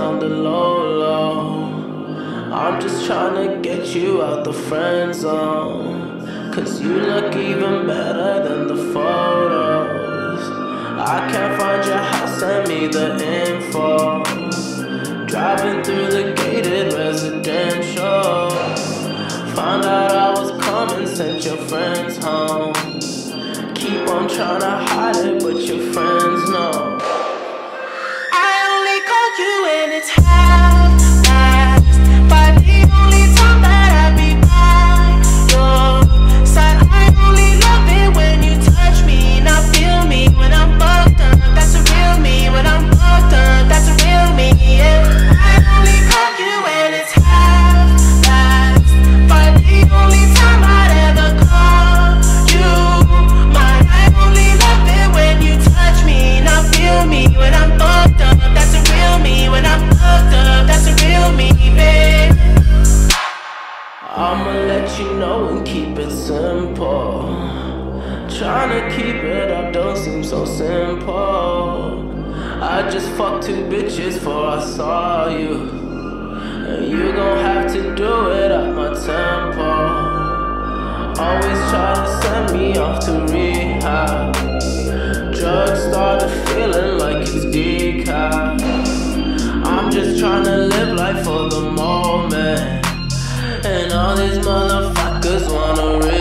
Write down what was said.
on the low. I'm just trying to get you out the friend zone, 'cause you look even better than the photos. I can't find your house, send me the info. Driving through the gated residential, found out I was coming, sent your friends home. Keep on trying to hide it, but your friends know. I only call you when it's half-past, but the only time that I be by your side. I only love it when you touch me, not feel me when I'm fucked up. That's a real me. When I'm fucked up, that's a real me, yeah. I only call you when it's half-past, but the only time I'd ever call you mine. I only love it when you touch me, not feel me when I'm fucked up. That's a real me. When I'm fucked up, that's a real me, babe. I'ma let you know and keep it simple. Trying to keep it up don't seem so simple. I just fucked 2 bitches before I saw you, and you gon' have to do it at my tempo. Always try to send me off to rehab. Drugs started feeling like it's decaf. I'm just trying to live life for the moment, and all these motherfuckers wanna